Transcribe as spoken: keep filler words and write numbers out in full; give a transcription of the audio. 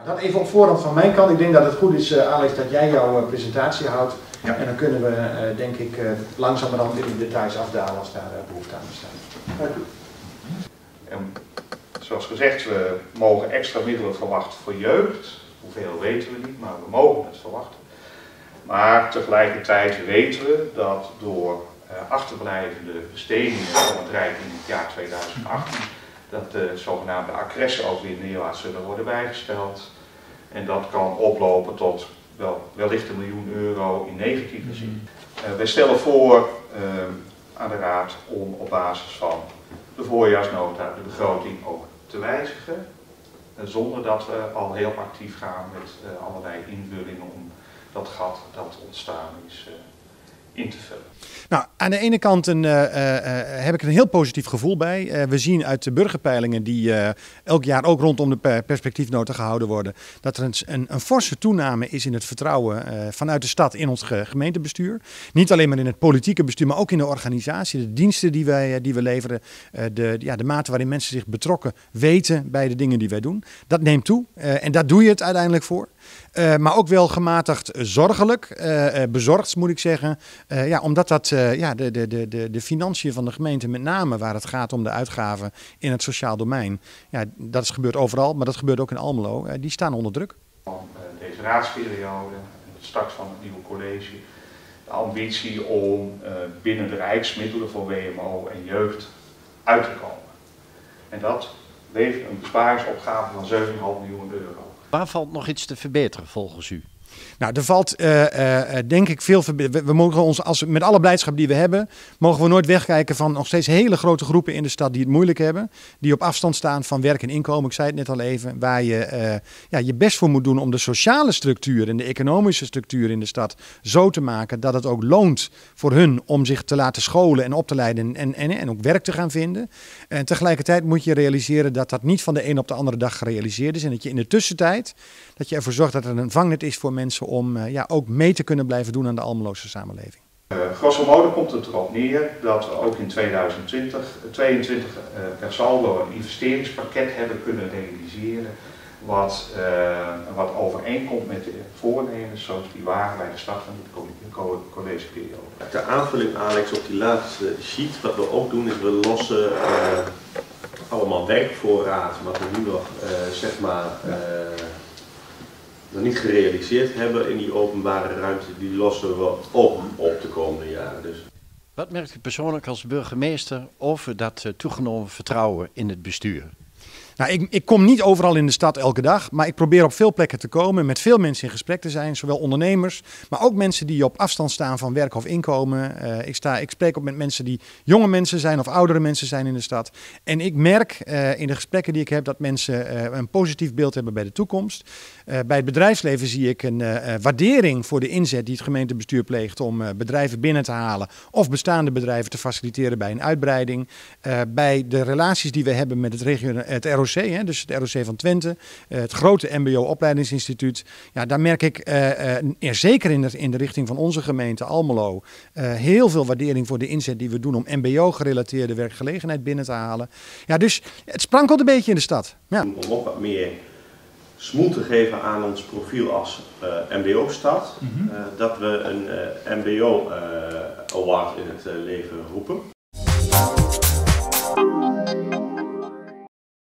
Dat even op voorhand van mijn kant. Ik denk dat het goed is, uh, Alex, dat jij jouw uh, presentatie houdt. Ja. En dan kunnen we, uh, denk ik, uh, langzamerhand in de details afdalen als daar uh, behoefte aan bestaat. Ja. En zoals gezegd, we mogen extra middelen verwachten voor jeugd. Hoeveel weten we niet, maar we mogen het verwachten. Maar tegelijkertijd weten we dat door uh, achterblijvende bestedingen van het Rijk in het jaar tweeduizend achttien, dat de zogenaamde accressen ook weer neerwaarts zullen worden bijgesteld. En dat kan oplopen tot wel, wellicht een miljoen euro in negatieve zin. Uh, wij stellen voor uh, aan de Raad om op basis van de voorjaarsnota de begroting ook te wijzigen. Uh, zonder dat we al heel actief gaan met uh, allerlei invullingen om dat gat dat ontstaan is uh, in te vullen. Nou, aan de ene kant een, uh, uh, heb ik er een heel positief gevoel bij. Uh, we zien uit de burgerpeilingen die uh, elk jaar ook rondom de perspectiefnota gehouden worden, dat er een, een, een forse toename is in het vertrouwen uh, vanuit de stad in ons gemeentebestuur. Niet alleen maar in het politieke bestuur, maar ook in de organisatie, de diensten die wij die we leveren, uh, de, ja, de mate waarin mensen zich betrokken weten bij de dingen die wij doen. Dat neemt toe uh, en daar doe je het uiteindelijk voor. Uh, maar ook wel gematigd zorgelijk, uh, bezorgd moet ik zeggen. Uh, ja, omdat dat uh, ja, de, de, de, de financiën van de gemeente, met name waar het gaat om de uitgaven in het sociaal domein. Ja, dat is gebeurd overal, maar dat gebeurt ook in Almelo. Uh, die staan onder druk. Van uh, deze raadsperiode, de start van het nieuwe college, de ambitie om uh, binnen de rijksmiddelen voor W M O en jeugd uit te komen. En dat levert een besparingsopgave van zeven komma vijf miljoen euro. Waar valt nog iets te verbeteren volgens u? Nou, er valt uh, uh, denk ik veel verbeteren. We, we mogen ons, als, met alle blijdschap die we hebben, mogen we nooit wegkijken van nog steeds hele grote groepen in de stad die het moeilijk hebben. Die op afstand staan van werk en inkomen. Ik zei het net al even. Waar je uh, ja, je best voor moet doen om de sociale structuur en de economische structuur in de stad zo te maken dat het ook loont voor hun om zich te laten scholen en op te leiden en, en, en ook werk te gaan vinden. En tegelijkertijd moet je realiseren dat dat niet van de een op de andere dag gerealiseerd is. En dat je in de tussentijd, dat je ervoor zorgt dat er een vangnet is voor mensen om uh, ja, ook mee te kunnen blijven doen aan de Almeloze samenleving. Uh, grosso modo komt het erop neer dat we ook in tweeduizend tweeëntwintig uh, per saldo een investeringspakket hebben kunnen realiseren wat, uh, wat overeenkomt met de voornemens zoals die waren bij de start van de collegeperiode. De aanvulling, Alex, op die laatste sheet, wat we ook doen is we lossen uh, allemaal werkvoorraad wat we nu nog uh, zeg maar uh, nog niet gerealiseerd hebben in die openbare ruimte, die lossen we op op de komende jaren. Dus. Wat merkt u persoonlijk als burgemeester over dat uh, toegenomen vertrouwen in het bestuur? Nou, ik, ik kom niet overal in de stad elke dag, maar ik probeer op veel plekken te komen, met veel mensen in gesprek te zijn, zowel ondernemers, maar ook mensen die op afstand staan van werk of inkomen. Uh, ik, sta, ik spreek ook met mensen die jonge mensen zijn of oudere mensen zijn in de stad. En ik merk uh, in de gesprekken die ik heb dat mensen uh, een positief beeld hebben bij de toekomst. Uh, bij het bedrijfsleven zie ik een uh, waardering voor de inzet die het gemeentebestuur pleegt om uh, bedrijven binnen te halen of bestaande bedrijven te faciliteren bij een uitbreiding. Uh, bij de relaties die we hebben met het, regio, het R O C, hè, dus het R O C van Twente, uh, het grote M B O-opleidingsinstituut. Ja, daar merk ik uh, uh, zeker in de, in de richting van onze gemeente Almelo uh, heel veel waardering voor de inzet die we doen om M B O-gerelateerde werkgelegenheid binnen te halen. Ja, dus het sprankelt een beetje in de stad. Ja. Om nog wat meer smoel te geven aan ons profiel als uh, M B O-stad, mm-hmm. uh, dat we een uh, M B O-award uh, in het uh, leven roepen.